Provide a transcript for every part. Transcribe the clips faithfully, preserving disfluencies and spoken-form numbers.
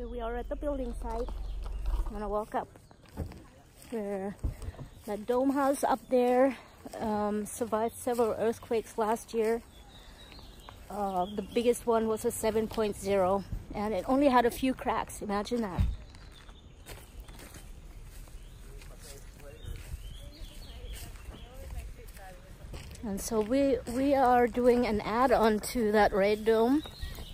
Here we are at the building site. I'm gonna walk up. There, that dome house up there um, survived several earthquakes last year. Uh, the biggest one was a seven point zero, and it only had a few cracks. Imagine that. And so we we are doing an add-on to that red dome.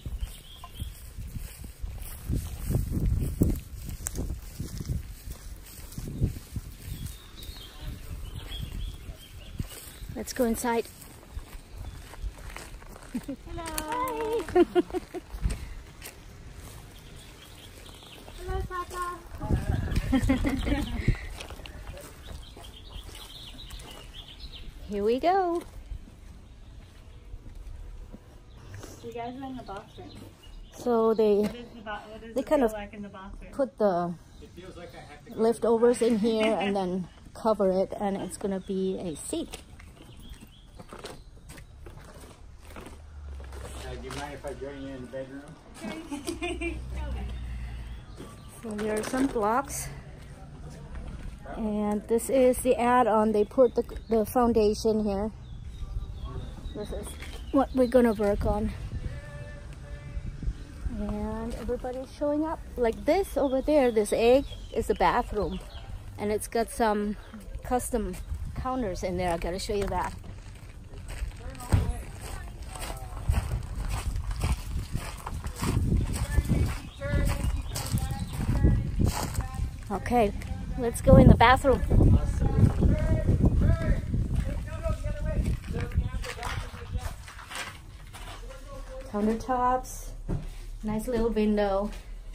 Let's go inside. Hello. Hi. Hello, Papa. Here we go. You guys are in the bathroom. So they What is the ba what does they it kind feel of like in the bathroom? put the leftovers in here and then cover it, and it's gonna be a seat. Uh, do you mind if I join you in the bedroom? Okay. So there are some blocks, and this is the add-on. They put the, the foundation here. This is what we're gonna work on. And everybody's showing up. Like this over there, this egg is the bathroom, and it's got some custom counters in there. I gotta show you that. Okay, let's go in the bathroom. Countertops, nice little window,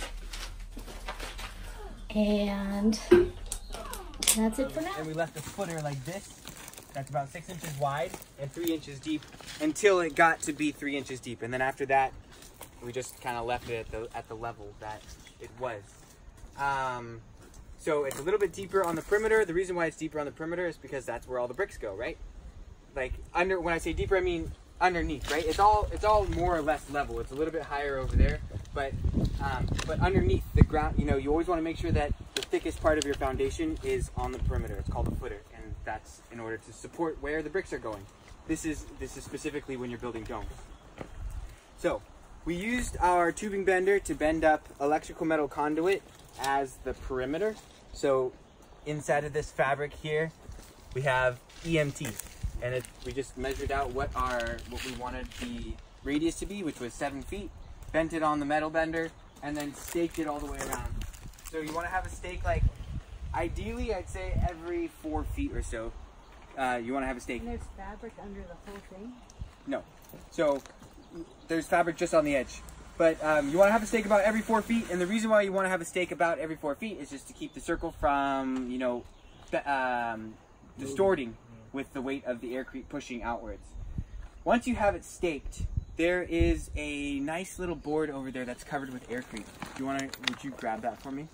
and that's it for now. And we left the footer like this. That's about six inches wide and three inches deep until it got to be three inches deep. And then after that, we just kind of left it at the at the level that it was. Um, so it's a little bit deeper on the perimeter. The reason why it's deeper on the perimeter is because that's where all the bricks go, right? Like under, when I say deeper, I mean underneath, right? It's all it's all more or less level. It's a little bit higher over there, but um, but underneath the ground, you know, you always want to make sure that the thickest part of your foundation is on the perimeter. It's called the footer, and that's in order to support where the bricks are going. This is this is specifically when you're building domes. So we used our tubing bender to bend up electrical metal conduit as the perimeter. So inside of this fabric here, we have E M T, and it, we just measured out what our what we wanted the radius to be, which was seven feet. Bent it on the metal bender, and then staked it all the way around. So you want to have a stake like, ideally, I'd say every four feet or so. Uh, you want to have a stake. And there's fabric under the whole thing? No. So there's fabric just on the edge. But um, you want to have a stake about every four feet, and the reason why you want to have a stake about every four feet is just to keep the circle from, you know, um, distorting with the weight of the aircrete pushing outwards. Once you have it staked, there is a nice little board over there that's covered with aircrete. Do you want to? Would you grab that for me?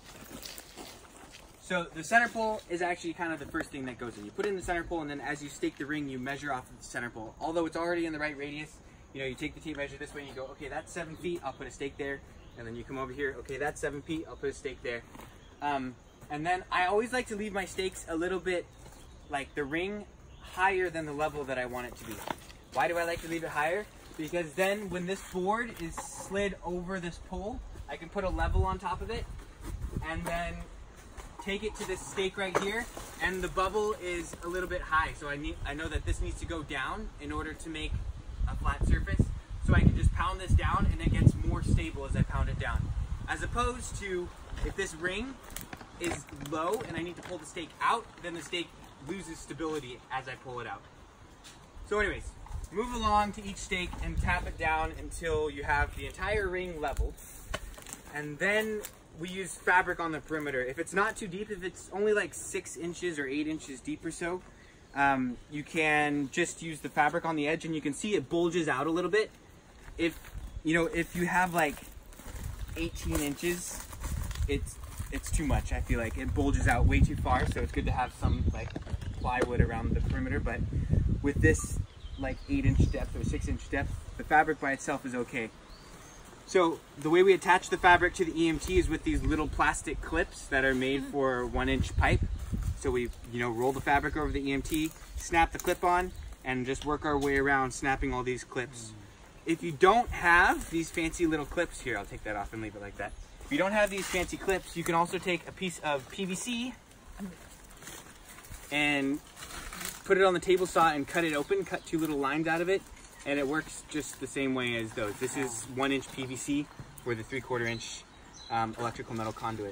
So the center pole is actually kind of the first thing that goes in. You put in the center pole, and then as you stake the ring, you measure off of the center pole. Although it's already in the right radius, you know, you take the tape measure this way, and you go, okay, that's seven feet. I'll put a stake there, and then you come over here. Okay, that's seven feet. I'll put a stake there. Um, and then I always like to leave my stakes a little bit, like the ring, higher than the level that I want it to be. Why do I like to leave it higher? Because then when this board is slid over this pole, I can put a level on top of it, and then take it to this stake right here, and the bubble is a little bit high, so I need I know that this needs to go down in order to make a flat surface, so I can just pound this down, and it gets more stable as I pound it down, as opposed to if this ring is low and I need to pull the stake out, then the stake loses stability as I pull it out. So anyways, move along to each stake and tap it down until you have the entire ring leveled, and then we use fabric on the perimeter. If it's not too deep, if it's only like six inches or eight inches deep or so, um, you can just use the fabric on the edge, and you can see it bulges out a little bit. If you know, if you have like eighteen inches, it's it's too much. I feel like it bulges out way too far, so it's good to have some like plywood around the perimeter. But with this like eight inch depth or six inch depth, the fabric by itself is okay. So the way we attach the fabric to the E M T is with these little plastic clips that are made for one inch pipe. So we, you know, roll the fabric over the E M T, snap the clip on, and just work our way around snapping all these clips. If you don't have these fancy little clips here, I'll take that off and leave it like that. If you don't have these fancy clips, you can also take a piece of P V C and put it on the table saw and cut it open, cut two little lines out of it, and it works just the same way as those. This is one inch P V C for the three quarter inch um, electrical metal conduit.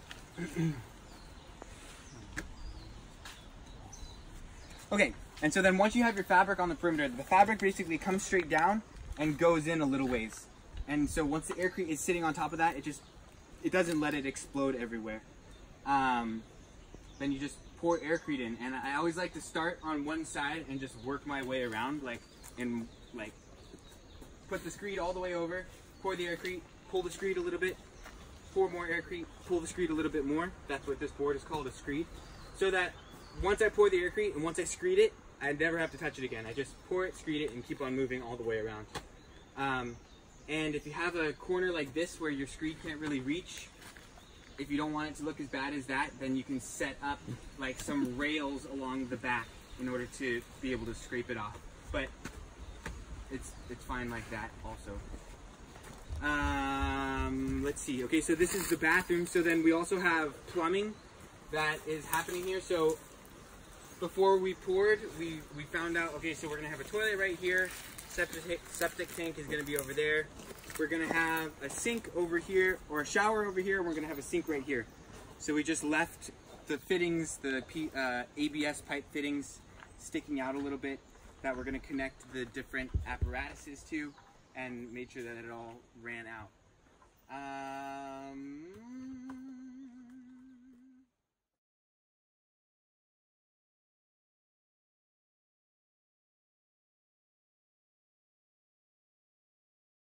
Okay, and so then once you have your fabric on the perimeter, the fabric basically comes straight down and goes in a little ways. And so once the aircrete is sitting on top of that, it just, it doesn't let it explode everywhere. Um, then you just pour aircrete in, and I always like to start on one side and just work my way around, like, and like, put the screed all the way over, pour the aircrete, pull the screed a little bit, pour more aircrete, pull the screed a little bit more. That's what this board is called, a screed. So that once I pour the aircrete and once I screed it, I never have to touch it again. I just pour it, screed it, and keep on moving all the way around. Um, and if you have a corner like this where your screed can't really reach, if you don't want it to look as bad as that, then you can set up like some rails along the back in order to be able to scrape it off. But it's it's fine like that also. Um, let's see. Okay, so this is the bathroom. So then we also have plumbing that is happening here. So before we poured, we, we found out, okay, so we're gonna have a toilet right here. Septic, septic tank is gonna be over there. We're gonna have a sink over here, or a shower over here, and we're gonna have a sink right here. So we just left the fittings, the P, uh, A B S pipe fittings sticking out a little bit that we're gonna connect the different apparatuses to, and made sure that it all ran out. Uh,